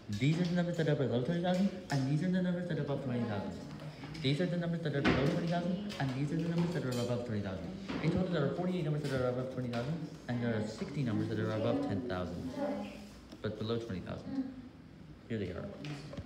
These are the numbers that are below 20,000, and these are the numbers that are above 20,000. These are the numbers that are below 20,000, and these are the numbers that are above 20,000. In total, there are 48 numbers that are above 20,000, and there are 60 numbers that are above 10,000, but below 20,000. Here they are.